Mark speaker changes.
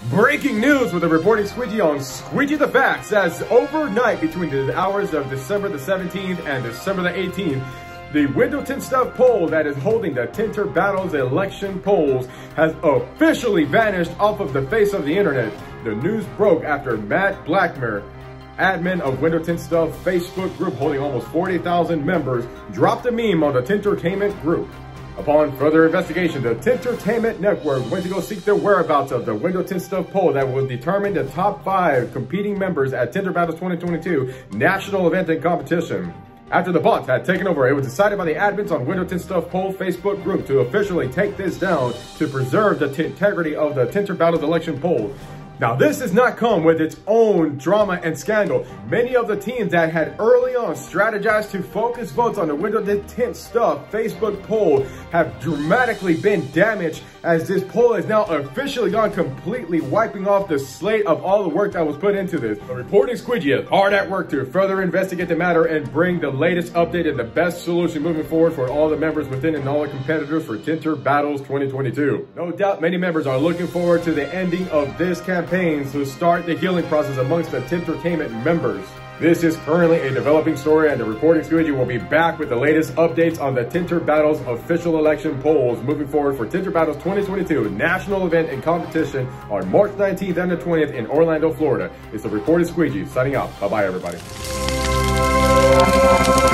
Speaker 1: Breaking news with a reporting Squeegee on Squeegee the Facts, as overnight between the hours of December the 17th and December the 18th, the Window Tint Stuff poll that is holding the Tinter Battles election polls has officially vanished off of the face of the internet. The news broke after Matt Blackmer, admin of Window Tint Stuff Facebook group holding almost 40,000 members, dropped a meme on the Tintertainment group. Upon further investigation, the Tintertainment Network went to go seek the whereabouts of the Window Tint Stuff poll that will determine the top 5 competing members at Tinter Battles 2022 national event and competition. After the bots had taken over, it was decided by the admins on Window Tint Stuff poll Facebook group to officially take this down to preserve the integrity of the Tinter Battles election poll. Now, this has not come with its own drama and scandal. Many of the teams that had early on strategized to focus votes on the Window Tint Stuff Facebook poll have dramatically been damaged, as this poll has now officially gone completely, wiping off the slate of all the work that was put into this. The reporting Squeegee is hard at work to further investigate the matter and bring the latest update and the best solution moving forward for all the members within and all the competitors for Tinter Battles 2022. No doubt many members are looking forward to the ending of this campaign to start the healing process amongst the Tintertainment members. This is currently a developing story, and the reporting Squeegee will be back with the latest updates on the Tinter Battles official election polls moving forward for Tinter Battles 2022 national event and competition on March 19th and the 20th in Orlando, Florida. It's the reporting Squeegee signing out. Bye-bye, everybody.